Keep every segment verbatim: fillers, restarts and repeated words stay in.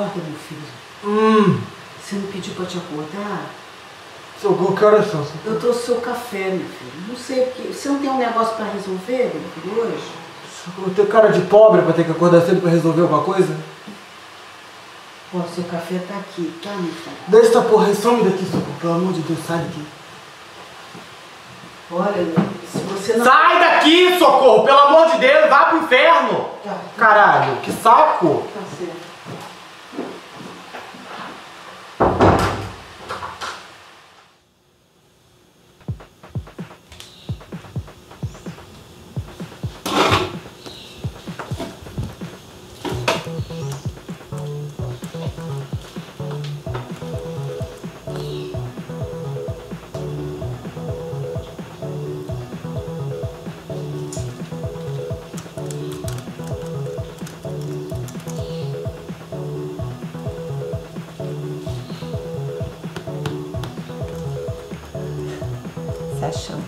Acorda, meu filho. Hum. Você não pediu pra te acordar? Socorro, que horas são? Eu trouxe seu café, meu filho. Não sei o que. Você não tem um negócio pra resolver, meu filho, hoje? Socorro, eu tenho cara de pobre pra ter que acordar cedo pra resolver alguma coisa? Ó, seu café tá aqui, tá, meu filho? Deixa essa porra aí, some daqui, Socorro. Pelo amor de Deus, sai daqui. Olha, meu filho, se você não... Sai daqui, Socorro! Pelo amor de Deus, vá pro inferno! Tá. Caralho, que saco! Tá certo. Se achando.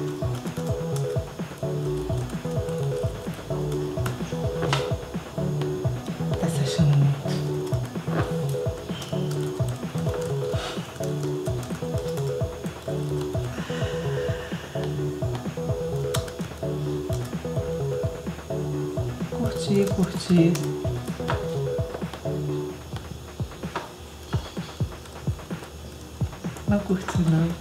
Tá se achando muito. Curti, curti. Não curti, não.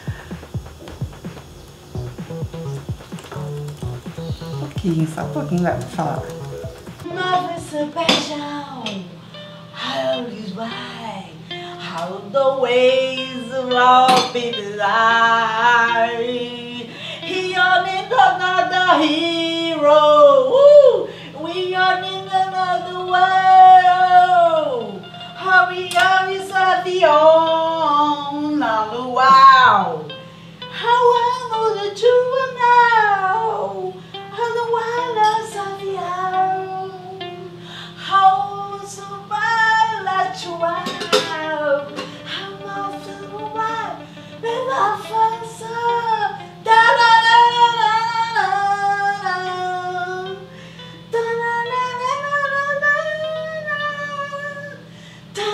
Um pouquinho, só um pouquinho vai falar. Love is a passion, how is why, how the ways of all people are. He only another hero, woo! We are in another world. Hurry up, is a the own, wow. How I know that you are now. How the wildest of the earth, how survive that you are, how often why, when I find so, da da da da da da, da da da da da da,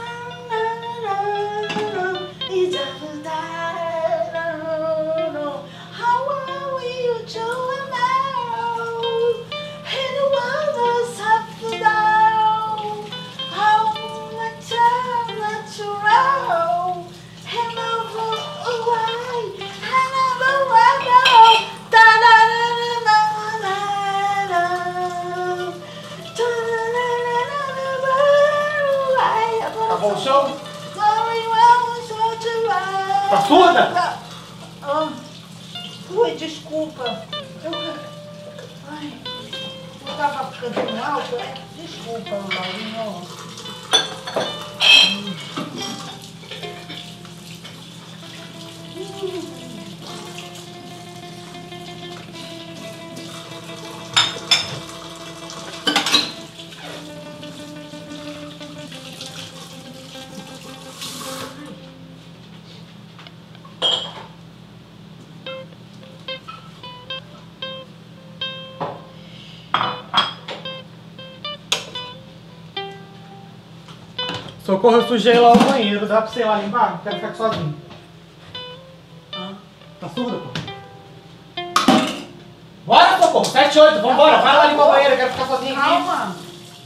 da da da da, it's just that how are we to? Acabou o show? Tá surda? Ah, ui, desculpa. Eu, ai, eu tava cantando alto, é? Desculpa, Laurinho. Hum. Socorro, eu sujei lá o banheiro. Dá pra você ir lá limpar? Não quero ficar aqui sozinho. Ah. Tá surda, pô? Bora, Socorro! sete, oito, vambora! Vai lá limpar o banheiro, eu quero ficar sozinho aqui. Calma.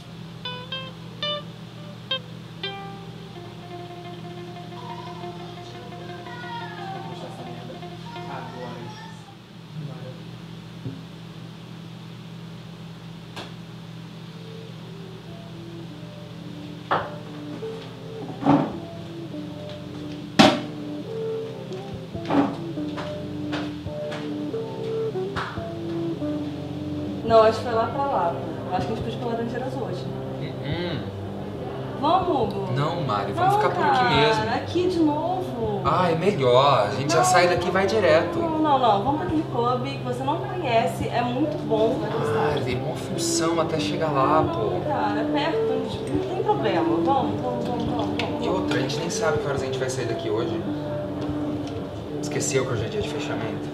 Não, acho que foi lá pra lá. Acho que a gente pediu pra Laranjeiras hoje. Hum. Vamos, Hugo? Não, Mari, vamos Não, ficar por cara, aqui mesmo. Aqui de novo. Ah, é melhor. A gente já Não. sai daqui e vai direto. Não, não, não. Vamos pra aquele clube que você não conhece. É muito bom. Vai gostar. Ah, tem uma função até chegar lá, Não, pô. cara, é perto. Não tem problema. Vamos, vamos, vamos, vamos. vamos. E outra, a gente nem sabe que horas a gente vai sair daqui hoje. Esqueceu que hoje é dia de fechamento.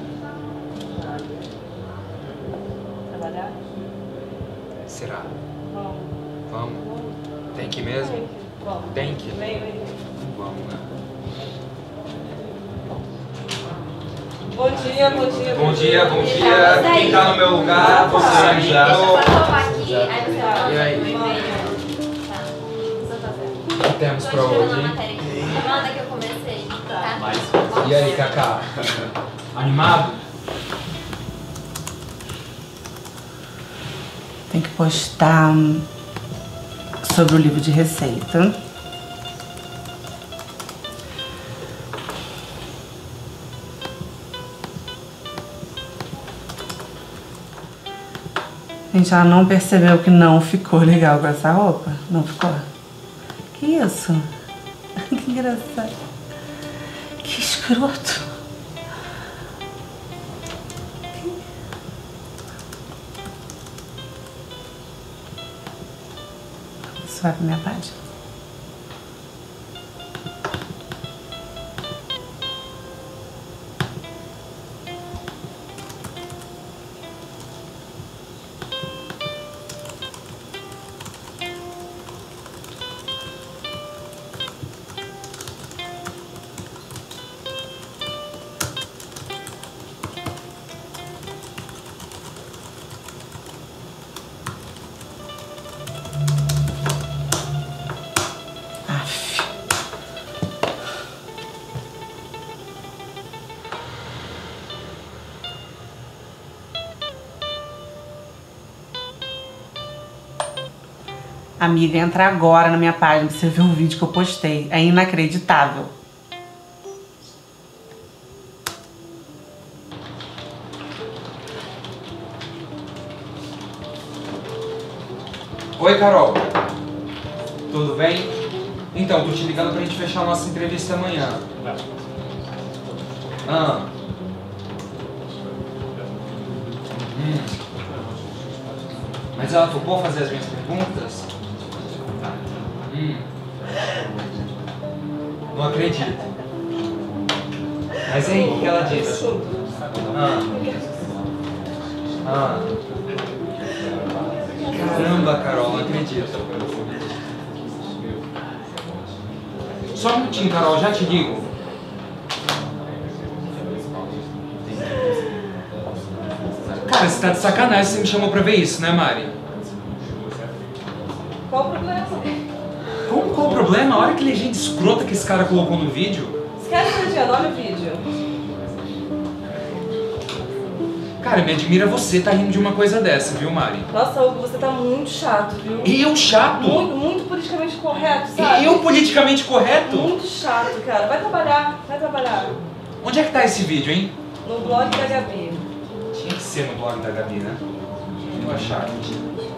Trabalhar? Será? Vamos. Vamos? Tem que ir mesmo? Vamos. Tem que. Vem, vem. Vamos, né? Bom dia, bom dia. Bom dia, bom dia. Quem tá no meu lugar, você já. Deixa eu só colocar aqui, aí você E aí? manda o e-mail. Tá. Só tá certo. O que temos pra Tô escrevendo hoje? a matéria aqui. Manda que eu comecei, tá? E aí, Cacá? Animado? Tem que postar hum, sobre o livro de receita. Gente, ela não percebeu que não ficou legal com essa roupa? Não ficou? Que isso? Que engraçado. Que escroto. Isso vai pra minha página. Amiga, entra agora na minha página pra você ver o vídeo que eu postei. É inacreditável. Oi, Carol. Tudo bem? Então, tô te ligando pra gente fechar a nossa entrevista amanhã. Ah. Hum. Mas ela topou fazer as minhas perguntas? Hum. Não acredito. Mas e aí, o que ela disse? Ah. Ah. Caramba, Carol, não acredito. Só um minutinho, Carol, já te digo. Cara, você tá de sacanagem, você me chamou pra ver isso, né, Mari? Qual o problema? Como, qual o problema? Olha que legenda escrota que esse cara colocou no vídeo. Esquece a legenda, olha o vídeo. Cara, me admira você tá rindo de uma coisa dessa, viu, Mari? Nossa, Hugo, você tá muito chato, viu? Eu chato? Muito, muito politicamente correto, sabe? Eu politicamente correto? Muito chato, cara. Vai trabalhar, vai trabalhar. Onde é que tá esse vídeo, hein? No blog da Gabi. Tinha que ser no blog da Gabi, né? Deixa eu achar aqui.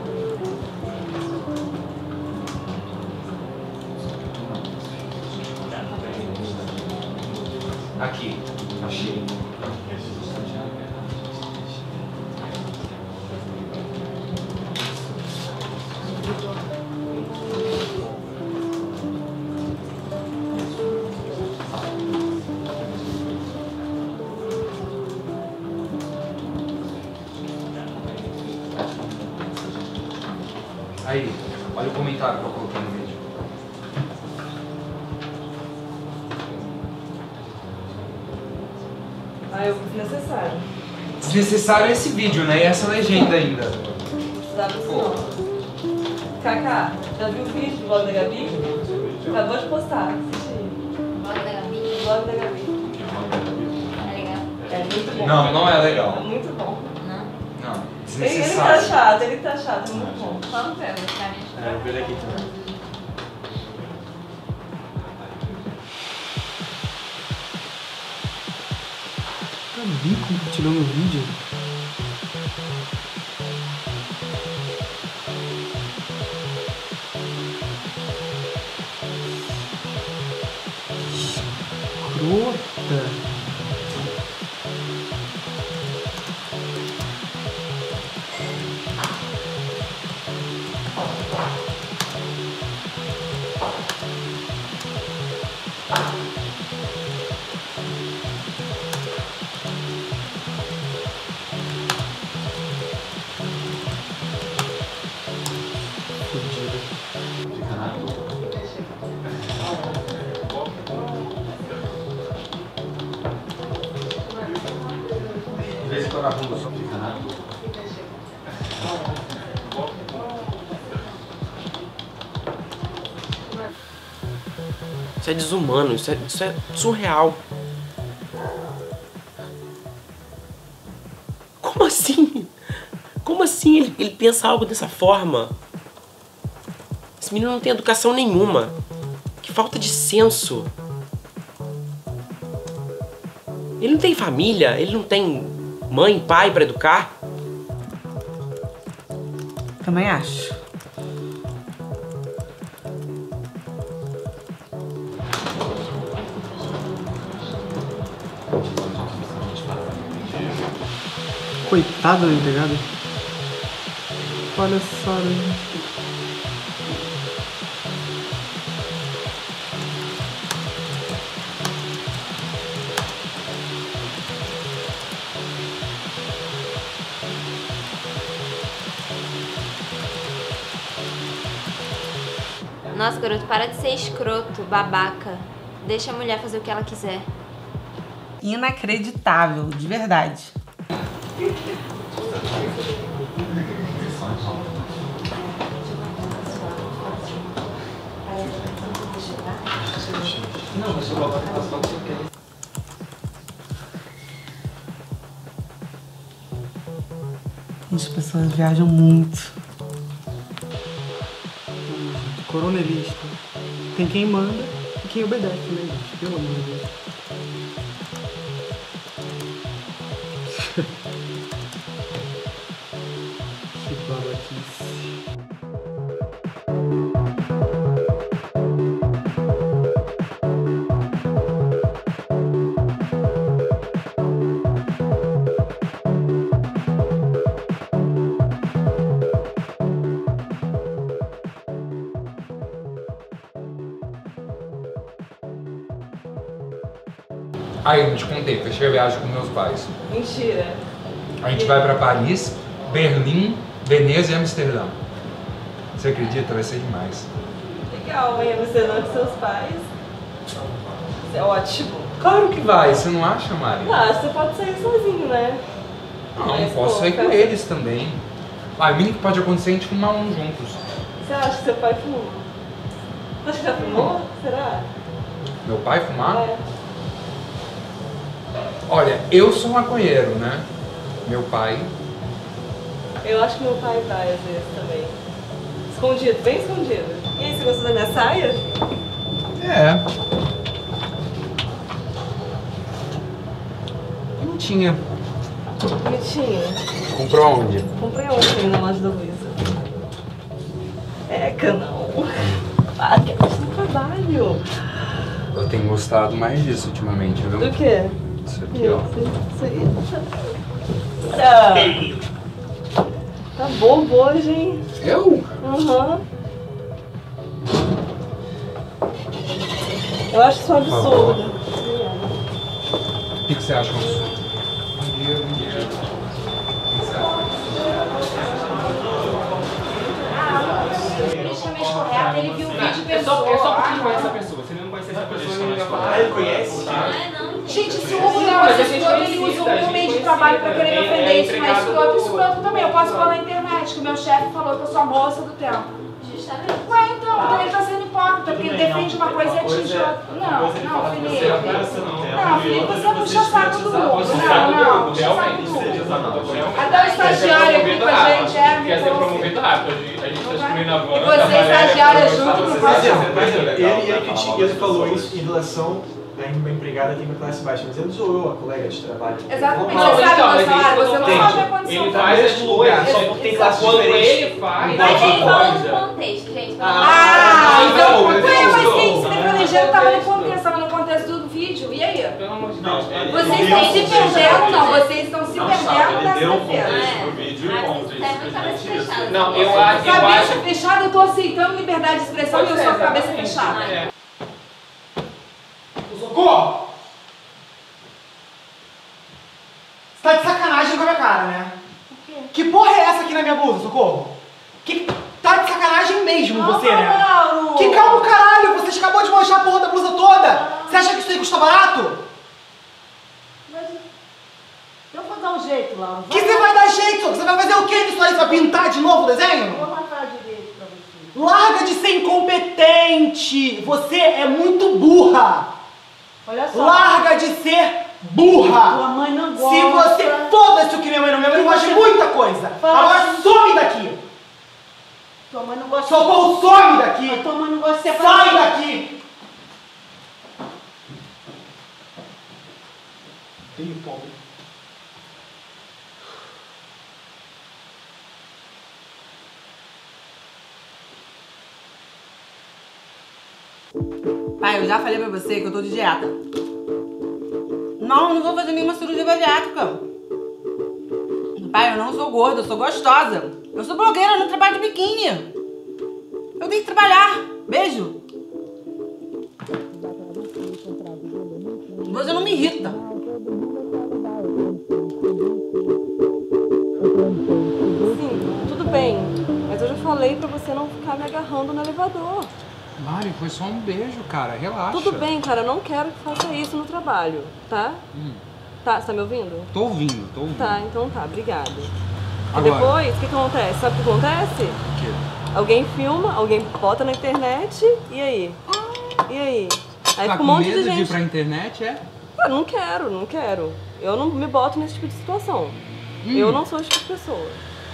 Aqui, achei. Aí, olha o comentário que eu coloquei no vídeo. Ah, eu desnecessário. Desnecessário é esse vídeo, né? E essa legenda ainda. Precisava disso não. Cacá, já viu o vídeo do blog da Gabi? Acabou de postar. Assiste aí. Blog da Gabi. Blog da Gabi. É legal? É muito bom. Não, não é É legal. muito bom. Não? Não, Ele, ele que tá desnecessário. chato, ele que tá chato, é muito bom. Qual que é? Vou ficar me É, eu vi ele aqui também. Gabi compartilhou meu vídeo. Escrota. Fudida. Esse tô na rua, só fica nada. Isso é desumano, isso é, isso é surreal. Como assim? Como assim ele, ele pensa algo dessa forma? Esse menino não tem educação nenhuma. Que falta de senso. Ele não tem família, ele não tem mãe, pai pra educar. Também acho. Coitada da empregada. Olha só, né? Nossa, garoto, para de ser escroto, babaca. Deixa a mulher fazer o que ela quiser. Inacreditável, de verdade. Não, mas eu vou botar a situação que você quer. As pessoas viajam muito. Coronelista. Tem quem manda e quem obedece, né, gente? Pelo amor de Deus. Que babaquice. Aí, eu te contei, fechei a viagem com meus pais. Mentira. A gente vai pra Paris, Berlim, Veneza e Amsterdã. Você acredita? Vai ser demais. Legal, hein? Você não com seus pais. Isso é ótimo. Claro que vai, você não acha, Mari? Ah, você pode sair sozinho, né? Não, Mas, posso pô, sair com cara- eles também. Ah, o mínimo que pode acontecer é a gente fumar um juntos. Você acha que seu pai fumou? Você acha que já fumou? Será? Meu pai fumar? É. Olha, eu sou maconheiro, né? Meu pai. Eu acho que meu pai vai às vezes também. Escondido, bem escondido. E aí, você gostou da minha saia? É. Bonitinha. Bonitinha. Comprou onde? Comprei ontem na loja da Luísa. É, canal. Ah, que é do trabalho. Eu tenho gostado mais disso ultimamente, viu? Do quê? Isso aqui, ó. Isso aí. Ah, tá bobo hoje, hein? Eu? Aham. Eu acho isso um absurdo. O que, que você acha, Alonso? Bom dia, bom dia. O que você acha? Ele chama escorreta, ele viu o vídeo e É só, pensou. é só porque ele conhece a pessoa. Se ele não conhecer essa pessoa, ele não vai falar. Ah, ele conhece? Não é não, gente. Gente, se o Hugo não é escroto, ele usa o meu meio de trabalho pra querer me ofender. Isso não é escroto, escroto também. Eu posso falar na internet que o meu chefe falou que eu sou a moça do tempo. Justamente. Ué, então, então ele tá sendo hipócrita, porque ele defende uma coisa e atinge outra. Não, não, Felipe. Não, Felipe, você é puxa saco do Hugo. Não, não, puxa saco do Hugo. Até o estagiário aqui com a gente é, me Quer ser ouve. promovido rápido, a gente tá descobrindo agora. E você, estagiária, junto, não faz não. Mas ele, ele, critica, ele falou isso em relação a uma empregada que tem uma classe baixa, mas ele zoou a colega de trabalho. Exatamente, Não, você sabe, então, meu mas salário, isso você não tem. sabe a condição. Ele do faz meu. as lugares, só porque tem classe quando diferente. ele faz, Mas ele falou coisa. no contexto, gente. Ah, Ah, então, não, ué, ele mas gostou. quem se defendeu tava no contexto, tava no contexto do vídeo, e aí? Pelo amor de Não, Deus. ele- Vocês ele estão deu se um contexto perdendo, não, do vocês estão se Não, perdendo sabe, ele nessa deu um defesa. contexto. É. no vídeo e Ah, ponto, você isso, é muito cabeça simplesmente isso. fechada. Não, eu acho, eu Cabeça acho... fechada, eu tô aceitando liberdade de expressão e eu sou a cabeça Exatamente. fechada. É. Socorro! Você tá de sacanagem com a minha cara, né? Que porra é essa aqui na minha blusa, Socorro? Que tá de sacanagem mesmo você, né? Mauro! Que calma, caralho! Você acabou de manchar a porra da blusa toda! Você acha que isso aí custa barato? Eu vou dar um jeito, Laura. Que você vai dar jeito? Você vai fazer o quê nisso aí? Você vai pintar de novo o desenho? Eu vou marcar direito pra você. Larga de ser incompetente! Você é muito burra! Olha só. Larga de ser burra! Tua mãe não gosta. Se você... Foda-se o que minha mãe não... Minha mãe não gosta de muita coisa! Fala Agora assim. some daqui! Tua mãe não gosta. Socorro, some daqui! A tua mãe não gosta de ser Sai daqui! Tenho pobre. Pai, eu já falei pra você que eu tô de dieta. Não, não vou fazer nenhuma cirurgia bariátrica. Pai, eu não sou gorda, eu sou gostosa. Eu sou blogueira, eu não trabalho de biquíni. Eu tenho que trabalhar. Beijo. Você não me irrita. Sim, tudo bem. Mas eu já falei pra você não ficar me agarrando no elevador. Mari, foi só um beijo, cara. Relaxa. Tudo bem, cara. Eu não quero que faça isso no trabalho, tá? Hum. Tá, você tá me ouvindo? Tô ouvindo, tô ouvindo. Tá, então tá. Obrigada. E Agora. depois, o que que acontece? Sabe o que acontece? O quê? Alguém filma, alguém bota na internet, e aí? E aí? Aí Tá fica com um monte medo de de ir gente... pra internet, é? Ah, não quero, não quero. Eu não me boto nesse tipo de situação. Hum. Eu não sou esse tipo de pessoa.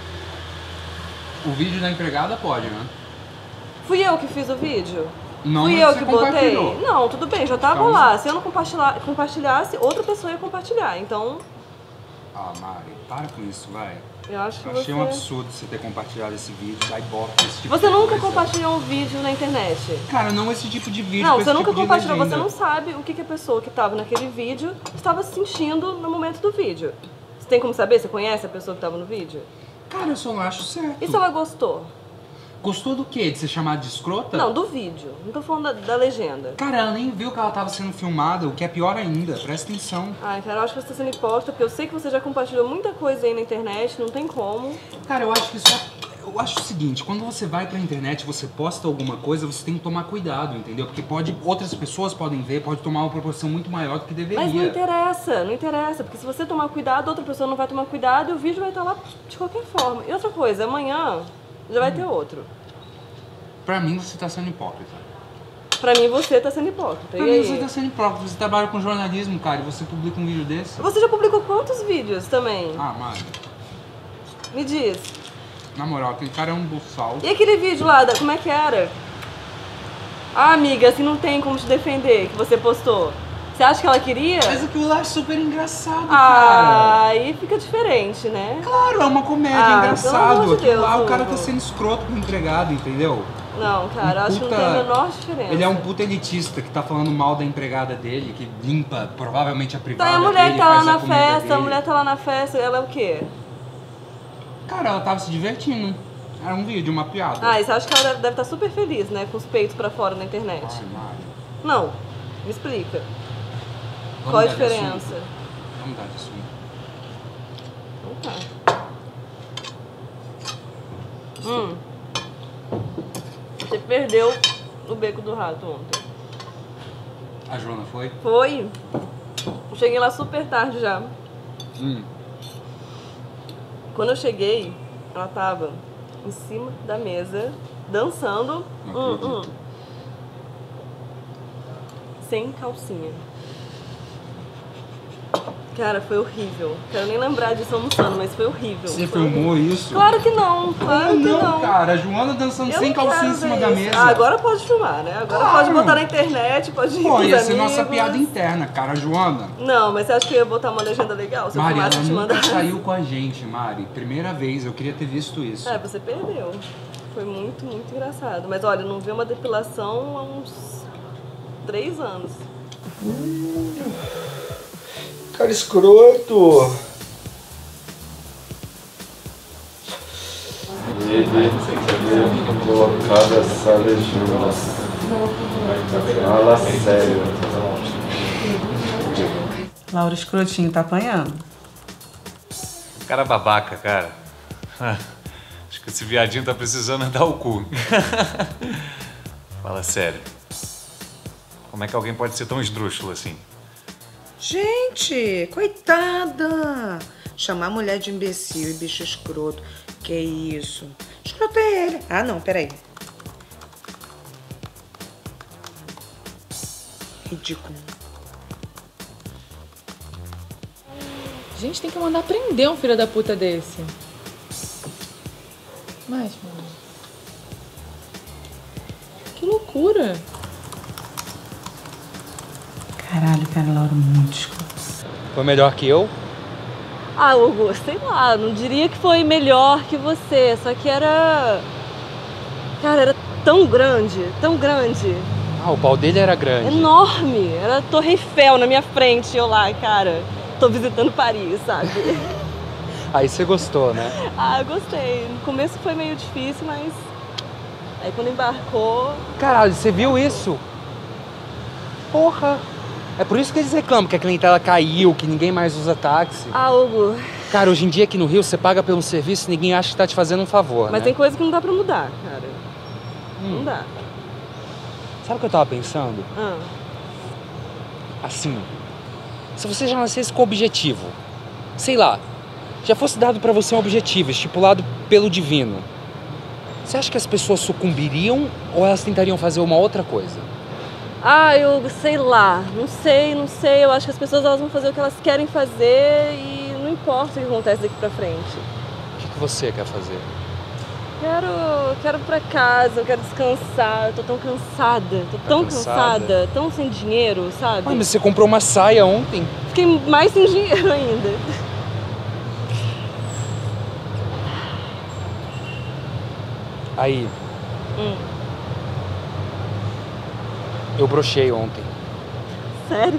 O vídeo da empregada pode, né? Fui eu que fiz o vídeo? Não, Fui mas eu você que botei? compartilhou. Não, tudo bem, já tava Então- lá. Se eu não compartilhar, compartilhasse, outra pessoa ia compartilhar. Então, Ah, Mari, para com isso, vai. eu acho que Eu achei você... um absurdo você ter compartilhado esse vídeo, da ibope, esse tipo Você de nunca coisa. compartilhou um vídeo na internet? Cara, não esse tipo de vídeo, Não, com você esse nunca tipo de compartilhou, você legenda. não sabe o que, que a pessoa que estava naquele vídeo estava se sentindo no momento do vídeo. Você tem como saber? Você conhece a pessoa que estava no vídeo? Cara, eu só não acho certo. E se ela gostou? Gostou do quê? De ser chamada de escrota? Não, do vídeo. Não tô falando da, da legenda. Cara, ela nem viu que ela tava sendo filmada, o que é pior ainda. Presta atenção. Ai, cara, eu acho que você tá sendo hipócrita, porque eu sei que você já compartilhou muita coisa aí na internet, não tem como. Cara, eu acho que só... Eu acho o seguinte, quando você vai pra internet, você posta alguma coisa, você tem que tomar cuidado, entendeu? Porque pode, outras pessoas podem ver, pode tomar uma proporção muito maior do que deveria. Mas não interessa, não interessa, porque se você tomar cuidado, outra pessoa não vai tomar cuidado e o vídeo vai estar lá de qualquer forma. E outra coisa, amanhã já vai ter outro. Pra mim, você tá sendo hipócrita. Pra mim, você tá sendo hipócrita. Pra E mim, aí? você tá sendo hipócrita. Você trabalha com jornalismo, cara, e você publica um vídeo desse. Você já publicou quantos vídeos também? Ah, Mari, Me diz. na moral, aquele cara é um buçal. E aquele vídeo lá, da, como é que era? Ah, amiga, assim não tem como te defender, que você postou. Você acha que ela queria? Mas aquilo lá é super engraçado, cara. Ah, aí fica diferente, né? Claro, é uma comédia, Ah, engraçado. pelo amor de Aquilo Deus, lá, o cara Hugo. tá sendo escroto com o empregado, entendeu? Não, cara, eu Um acho que não puta- tem a menor diferença. Ele é um puta elitista que tá falando mal da empregada dele, que limpa provavelmente a privada Tá, e a mulher dele, que tá lá faz a na comida festa, dele. a mulher tá lá na festa, ela é o quê? Cara, ela tava se divertindo. Era um vídeo, uma piada. Ah, e você acha que ela deve estar super feliz, né? Com os peitos pra fora na internet. Ai, Mari. Não, me explica. Vamos Qual a mudar de diferença? assunto? Vamos mudar de assunto. Então tá. Hum. Você perdeu o beco do rato ontem. A Joana foi? Foi? Eu cheguei lá super tarde já. Hum. Quando eu cheguei, ela tava em cima da mesa, dançando. Não Hum, acredito. hum. Sem calcinha. Cara, foi horrível. Quero nem lembrar disso almoçando, mas foi horrível. Você Foi filmou horrível. isso? Claro que não, claro Como que não, não. cara? A Joana dançando Eu sem não calcinha quero em cima ver da isso. mesa. Ah, agora pode filmar, né? Agora Claro. pode botar na internet, pode ir Pô, com os ia ser amigos. nossa piada interna, cara. A Joana. Não, mas você acha que eu ia botar uma legenda legal se eu Mari, ela filmasse e te nunca mandasse? saiu com a gente, Mari. Primeira vez, eu queria ter visto isso. É, você perdeu. Foi muito, muito engraçado. Mas olha, eu não vi uma depilação há uns três anos. Cara escroto. Ele ter colocado essa legenda. Fala sério. Laura Escrotinho tá apanhando. Cara babaca, cara. Acho que esse viadinho tá precisando dar o cu. Fala sério. Como é que alguém pode ser tão esdrúxulo assim? Gente, coitada! Chamar a mulher de imbecil e bicho escroto. Que isso? Escroto é ele. Ah, não, peraí. Ridículo. Gente, tem que mandar prender um filho da puta desse. Mas, mano... Que loucura. Caralho, cara, Laura, muito escroto. Foi melhor que eu? Ah, Hugo, sei lá, não diria que foi melhor que você, só que era... Cara, era tão grande, tão grande. Ah, o pau dele era grande. Enorme, era a Torre Eiffel na minha frente, eu lá, cara, tô visitando Paris, sabe? Aí você gostou, né? Ah, eu gostei. No começo foi meio difícil, mas... Aí quando embarcou... Caralho, você viu isso? Porra! É por isso que eles reclamam que a clientela caiu, que ninguém mais usa táxi. Ah, Hugo... Cara, hoje em dia aqui no Rio, você paga pelo serviço e ninguém acha que tá te fazendo um favor, Mas né? tem coisa que não dá pra mudar, cara. Hum. Não dá. Sabe o que eu tava pensando? Ah. Assim, se você já nascesse com objetivo, sei lá, já fosse dado pra você um objetivo, estipulado pelo divino, você acha que as pessoas sucumbiriam ou elas tentariam fazer uma outra coisa? Ah, eu sei lá, não sei, não sei. Eu acho que as pessoas elas vão fazer o que elas querem fazer e não importa o que acontece daqui pra frente. O que, que você quer fazer? Quero, quero ir pra casa, eu quero descansar. Eu tô tão cansada, tô tão cansada? cansada, tão sem dinheiro, sabe? Ai, mas você comprou uma saia ontem. Fiquei mais sem dinheiro ainda. Aí, Hum. eu brochei ontem. Sério?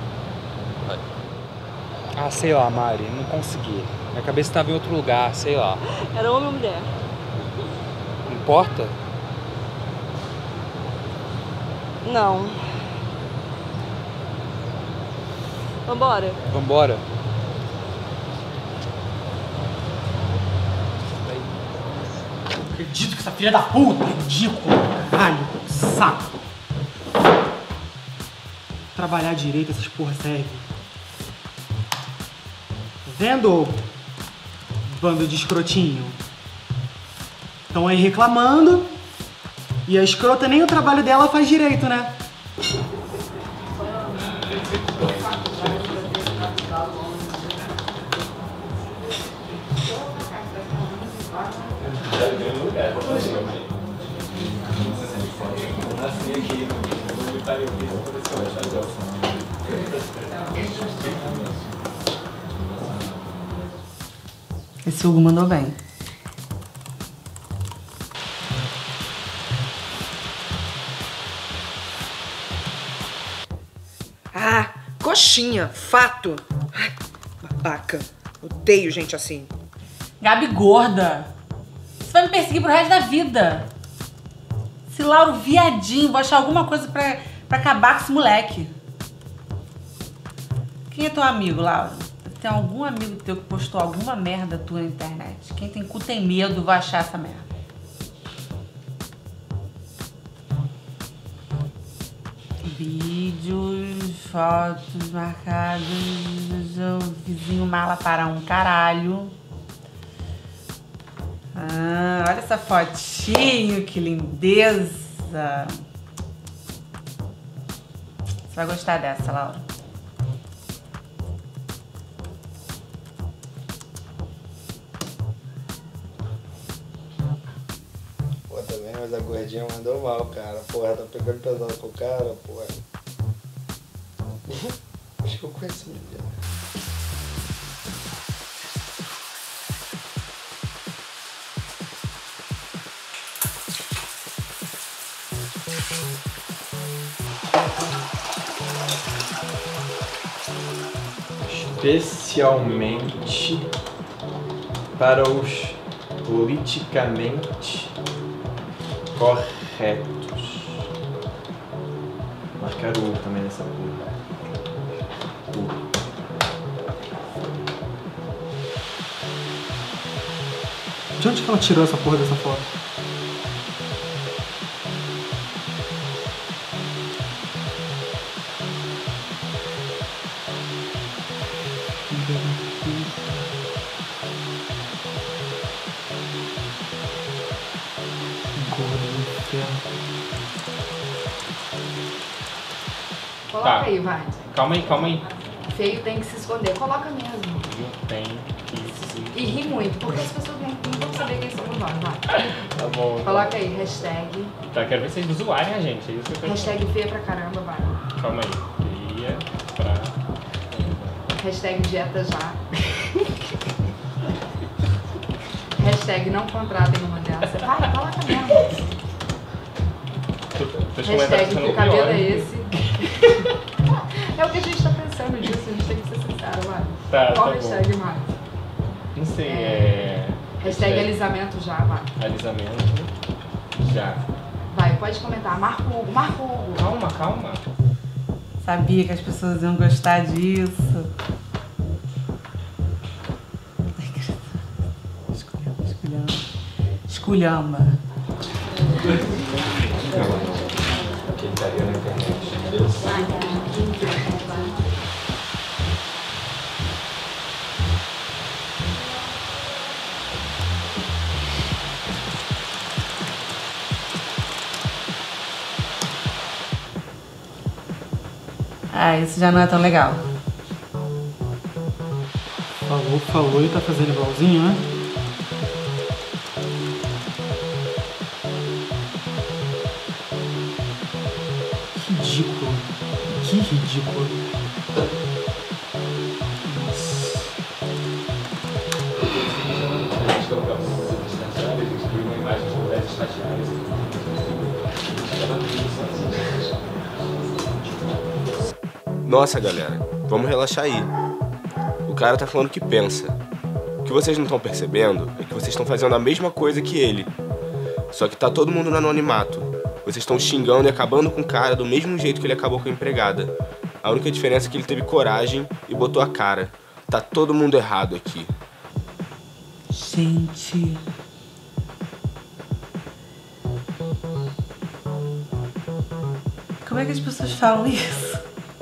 Ah, sei lá, Mari, não consegui. Minha cabeça tava em outro lugar, sei lá. Era homem ou mulher? Não importa? Não. Vambora? Vambora? Não acredito que essa filha da puta é ridícula. Caralho, que saco. Trabalhar direito, essas porra servem. Tá vendo, bando de escrotinho? Estão aí reclamando e a escrota nem o trabalho dela faz direito, né? Esse Hugo mandou bem. Ah, coxinha, fato. Ai, babaca. Odeio gente assim. Gabi gorda. Você vai me perseguir pro resto da vida. Esse Lauro viadinho, vou achar alguma coisa pra, pra acabar com esse moleque. Quem é teu amigo, Lauro? Tem algum amigo teu que postou alguma merda tua na internet? Quem tem cu tem medo, vai achar essa merda. Vídeos, fotos marcadas, o vizinho mala para um caralho. Ah, olha essa fotinho, que lindeza. Você vai gostar dessa, Laura. Pô, também, mas a gordinha mandou mal, cara. Porra, tá pegando pesado com o cara, porra. Acho que eu conheço menina. Especialmente para os politicamente corretos. Marcar o U também nessa porra. U. De onde que ela tirou essa porra dessa foto? café. Coloca Tá. aí, vai. Calma aí, calma aí. Feio tem que se esconder. Coloca mesmo. Tem que se... E ri muito, porque as pessoas não, não vão saber quem somos nós, vai. Tá bom. Coloca aí, hashtag. Tá, quero ver vocês zoarem a gente. É isso que eu quero. Hashtag feia pra caramba, vai. Calma aí. Feia pra... Hashtag dieta já. Hashtag não contratem uma dessa. Vai, coloca mesmo. Hashtag que cabelo é esse. É o que a gente tá pensando disso, a gente tem que ser sincero, vai. Tá, Qual tá hashtag bom. mais? Não sei, é... Hashtag alisamento já, vai. Alisamento já. Vai, pode comentar. Marco Hugo, Marco Hugo. Calma, calma. Sabia que as pessoas iam gostar disso. Esculhamba, esculhamba. Esculhamba. Quem estaria na internet? Ah, isso já não é tão legal. Falou, falou e tá fazendo igualzinho, né? Ridículo. Que ridículo. Nossa. Nossa, galera, vamos relaxar aí. O cara tá falando o que pensa. O que vocês não estão percebendo é que vocês estão fazendo a mesma coisa que ele. Só que tá todo mundo no anonimato. Vocês estão xingando e acabando com o cara do mesmo jeito que ele acabou com a empregada. A única diferença é que ele teve coragem e botou a cara. Tá todo mundo errado aqui. Gente... Como é que as pessoas falam isso?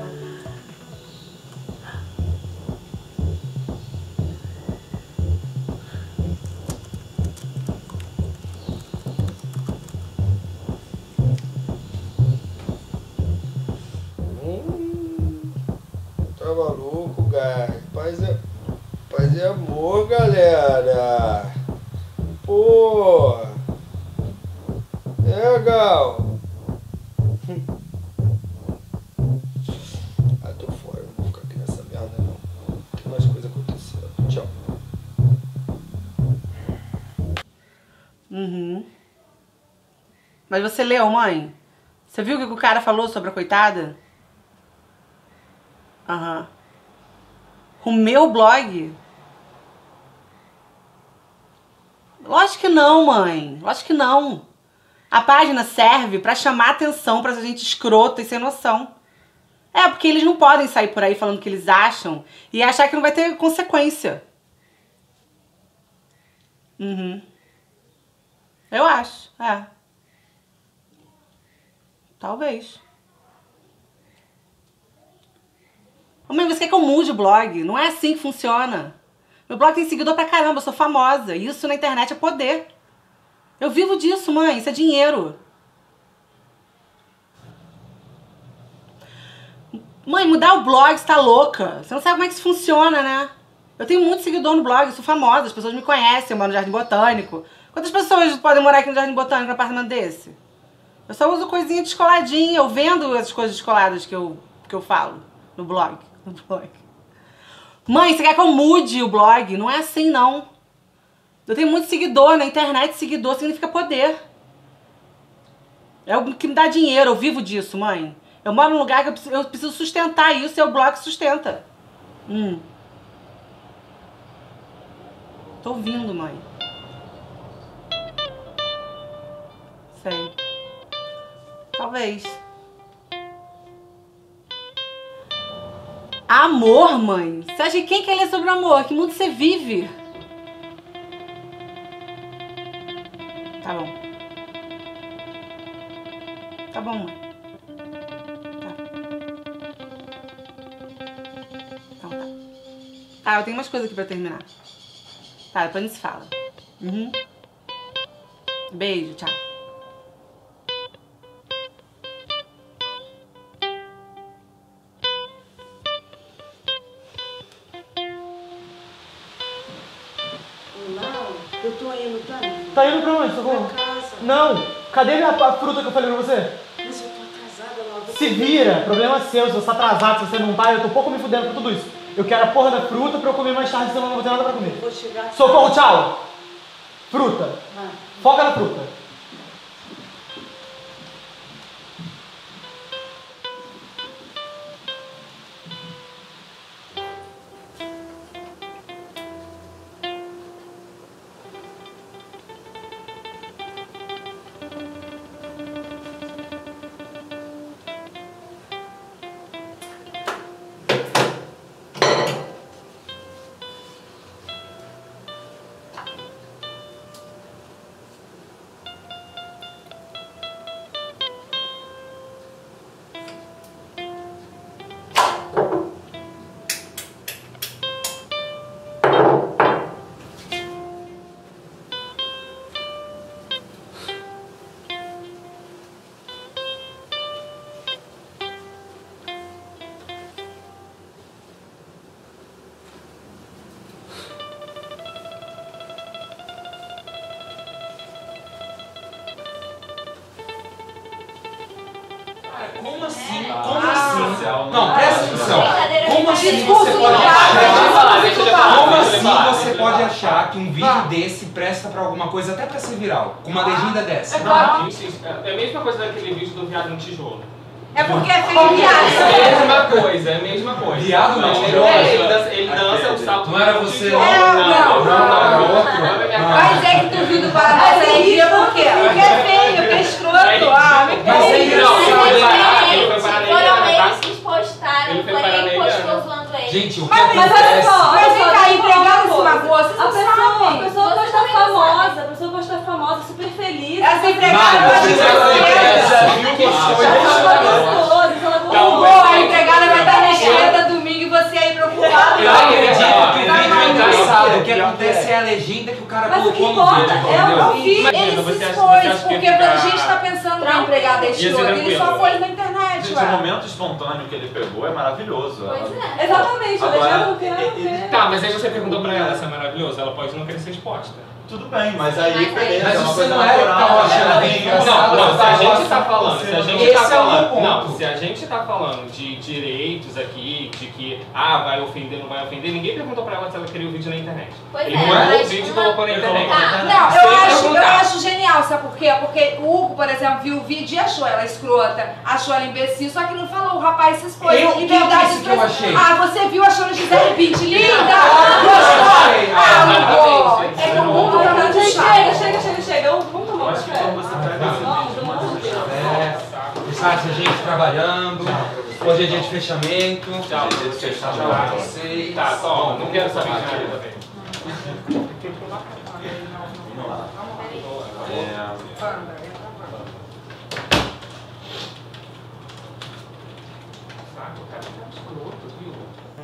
Tá maluco, cara? Paz é, paz é amor, galera. Pô. É, Gal. Ah, tô fora. Não vou ficar aqui nessa merda, não. Tem mais coisa acontecendo. Tchau. Uhum. Mas você leu, mãe? Você viu o que o cara falou sobre a coitada? Aham. O meu blog? Lógico que não, mãe. Lógico que não. A página serve pra chamar atenção pra essa gente escrota e sem noção. É, porque eles não podem sair por aí falando o que eles acham e achar que não vai ter consequência. Uhum. Eu acho, é. Talvez. Ô, mãe, você quer que eu mude o blog? Não é assim que funciona. Meu blog tem seguidor pra caramba, eu sou famosa. Isso na internet é poder. Eu vivo disso, mãe, isso é dinheiro. Mãe, mudar o blog, você tá louca. Você não sabe como é que isso funciona, né? Eu tenho muito seguidor no blog, eu sou famosa, as pessoas me conhecem, eu moro no Jardim Botânico. Quantas pessoas podem morar aqui no Jardim Botânico, num apartamento desse? Eu só uso coisinha descoladinha, eu vendo as coisas descoladas que eu, que eu falo no blog. No blog. Mãe, você quer que eu mude o blog? Não é assim, não. Eu tenho muito seguidor na internet, seguidor significa poder. É o que me dá dinheiro, eu vivo disso, mãe. Eu moro num lugar que eu preciso, eu preciso sustentar isso e é o blog que sustenta. Hum. Tô ouvindo, mãe. Sei. Talvez. Amor, mãe? Você acha que quem quer ler sobre amor? Que mundo você vive? Tá bom. Tá bom, mãe. Tá. Então tá. Tá, eu tenho umas coisas aqui pra terminar. Tá, depois a gente se fala. Uhum. Beijo, tchau. Eu tô indo, tá? Tá indo pra onde, Socorro? Pra casa. Não! Cadê a, a fruta que eu falei pra você? Mas eu tô atrasada, logo. Se vira, problema seu, se você tá atrasado, se você não tá, eu tô pouco me fudendo por tudo isso. Eu quero a porra da fruta pra eu comer mais tarde, senão eu não vou ter nada pra comer. Vou chegar. Socorro, tchau! Fruta. Ah. Foca na fruta. Como assim? É. Como Ah, assim? não, Não, presta atenção. Como assim Discurso você do pode cara, achar? deixa eu falar, deixa eu falar, Como deixa eu assim falar, você deixa eu pode falar. achar que um vídeo desse presta pra alguma coisa, até pra ser viral? Com uma legenda dessa? É claro. É a mesma coisa daquele vídeo do viado no tijolo. É porque é feio viado. É a mesma coisa, é a mesma coisa. Viado no Não, tijolo? é, ele dança, ele dança o salto Não era do você, tijolo. não. Não, Não, não, não, não. outro. Olha a minha cara. Mas é que tu viu do Paranaense alegria por quê? Porque é feio, porque é escroto. Ah, me Mas é engraçado, ele foi parar, ele foi parar nele, Foram tá? eles que postaram, Ele foi foi parar ele que nele, postou né? zoando ele. Gente, o que Mas, mas olha acontece... só, mas vem cá, Deixa eu falar empregado uma se magoou, coisa. vocês A não pessoa, sabem. a pessoa pode estar famosa, a pessoa pode estar famosa, super feliz. Essa empregada Mano, vai você dizer já viu que foi Pô, a empregada vai estar na esquerda domingo e você aí preocupado. Eu acredito que o vídeo é Não, engraçado. não, O que não. acontece é a legenda que o cara Mas o que colocou no importa vídeo, é o entendeu? Filho, Imagina, ele você se acha- expôs, você acha que porque ia ficar- a gente tá pensando na empregada Ia ser escrota, ele só tranquilo. pôs na internet, Gente, o ué. momento espontâneo que ele pegou é maravilhoso. Pois é. Exatamente, a Agora, legenda não tem nada a ver. Tá, mas aí você perguntou pra ela se é maravilhoso, ela pode não querer ser exposta. Tudo bem, mas aí Mas aí- beleza. Mas é uma você coisa não era que natural, tava achando né? bem Não, engraçado. não, se a gente Você- tá falando, se a gente Esse tá é o falando, ponto. não, se a gente tá falando de direitos aqui, de que, ah, vai ofender, não vai ofender, ninguém perguntou pra ela se ela queria o vídeo na internet. Pois Ele é, não é o mas vídeo e uma- colocou na internet. Tá. Não, Sem eu acho, eu perguntar. acho genial, sabe por quê? Porque o Hugo, por exemplo, viu o vídeo e achou ela escrota, achou ela imbecil, só que não falou, o rapaz se expôs. Eu- Liberdade que de isso que eu expressão. achei? Ah, você viu achando a Gisele Bündchen linda? Gostou? Ah, Hugo! É que o Hugo tá muito Chega, chato. chega, chega, chega. Vamos tomar um Acho que café. quando você pega esse Vamos, vídeo, vamos, mas vamos. É, sabe, a gente trabalhando, hoje é dia de fechamento. Tchau. Dia de fechamento. Tchau pra vocês. Tá, só, não quero saber de nada também. Saco, o cara tá escroto, viu?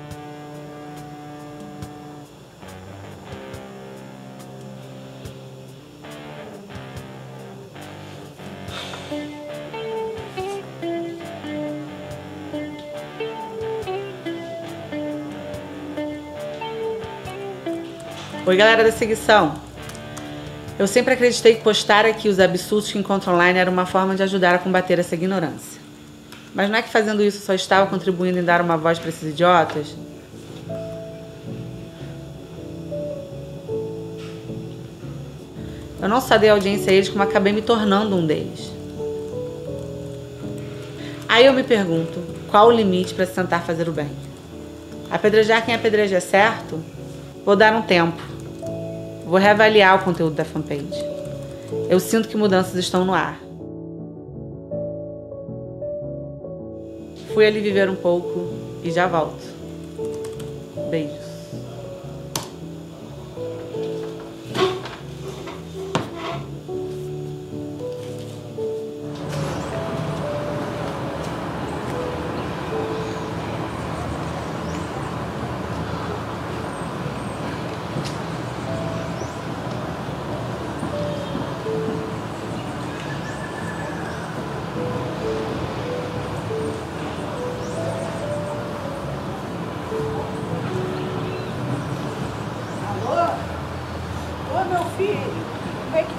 Oi, galera da seguição. Eu sempre acreditei que postar aqui os absurdos que encontro online era uma forma de ajudar a combater essa ignorância. Mas não é que fazendo isso só estava contribuindo em dar uma voz para esses idiotas? Eu não só dei audiência a eles, como acabei me tornando um deles. Aí eu me pergunto, qual o limite para se tentar fazer o bem? Apedrejar quem apedreja é certo? Vou dar um tempo. Vou reavaliar o conteúdo da fanpage. Eu sinto que mudanças estão no ar. Fui ali viver um pouco e já volto. Beijos.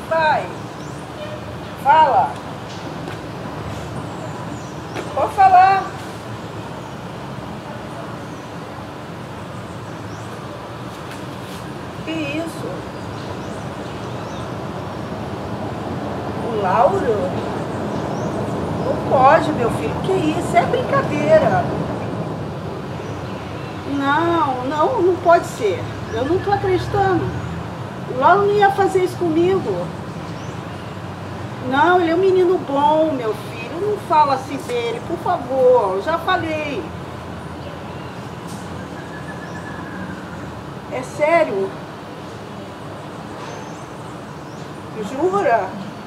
Vai. Fala. Pode falar. Que isso? O Lauro? Não pode, meu filho. Que isso? É brincadeira. Não, não, não pode ser. Eu não tô acreditando. O Lauro não ia fazer isso comigo. Não, ele é um menino bom, meu filho. Não fala assim dele, por favor. Eu já falei. É sério? Jura?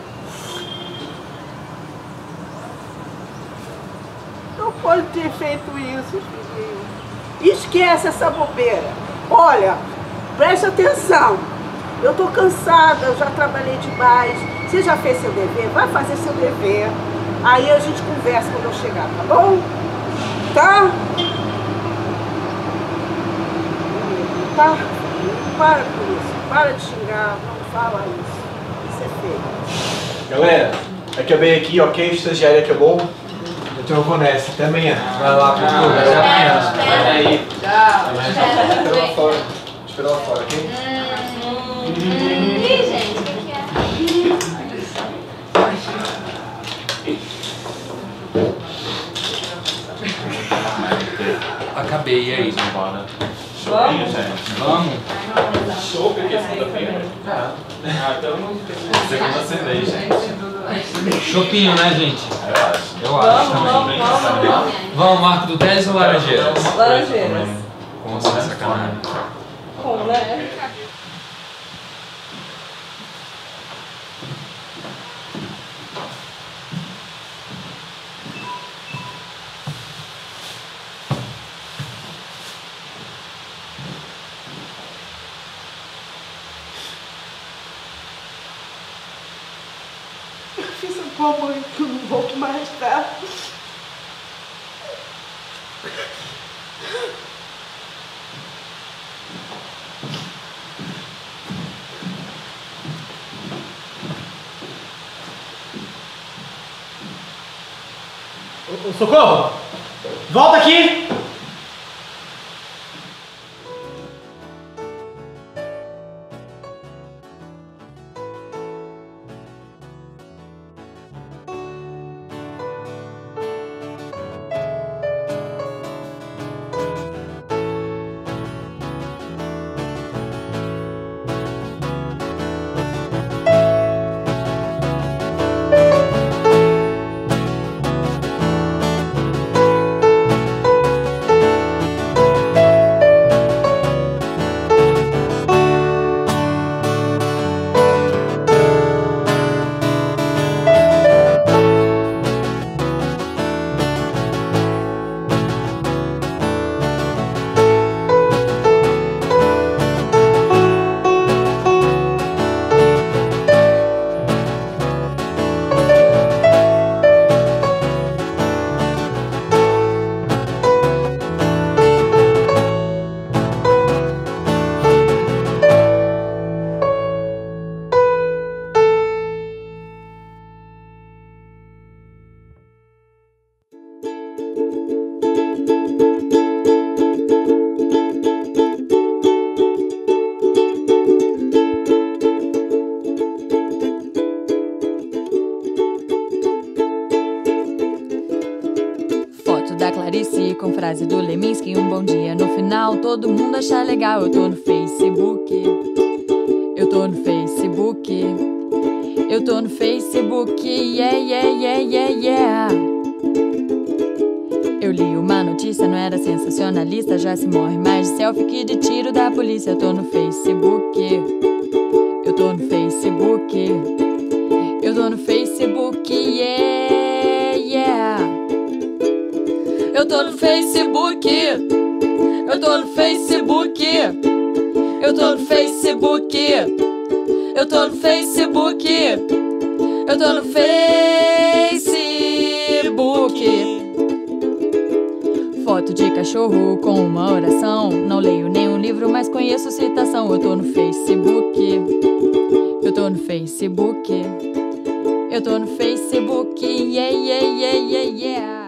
Não pode ter feito isso, filhinho. Esquece essa bobeira. Olha, preste atenção. Eu tô cansada, eu já trabalhei demais. Você já fez seu dever? Vai fazer seu dever. Aí a gente conversa quando eu chegar, tá bom? Tá? Tá? Para com isso. Para de xingar. Não fala isso. Isso é feio. Galera, acabei aqui, ok? O estagiário acabou. Então eu vou nessa. Até amanhã. Vai lá pro clube. Até amanhã. Até aí. Tchau. Espera lá fora. Espera lá fora, ok? Ih, gente, o que é? Acabei, e aí? Bora. Vamos? gente. Vamos? Show, porque é segunda-feira. Ah, então não tem segunda cerveja, gente. Chopinho, né, gente? Eu acho. Eu acho Vamos, também. vamos, vamos. Vamos, Marco do dez ou Laranjeiras? Laranjeiras. Com essa sacanagem. Com, né? Eu fiz a tua mãe que eu não volto mais, tá? Ô, ô, socorro! Volta aqui! Clarice com frase do Leminski, um bom dia no final, todo mundo acha legal. Eu tô no Facebook, eu tô no Facebook, eu tô no Facebook, yeah, yeah, yeah, yeah, yeah. Eu li uma notícia, não era sensacionalista, já se morre mais de selfie que de tiro da polícia. Eu tô no Facebook, eu tô no Facebook, eu tô no Facebook, yeah, yeah. Eu tô no Facebook, eu tô no Facebook, eu tô no Facebook, eu tô no Facebook, eu tô no Facebook. Foto de cachorro com uma oração. Não leio nenhum livro, mas conheço citação. Eu tô no Facebook, eu Eu tô no Facebook. Eu tô no Facebook. Yeah, yeah, yeah, yeah, yeah.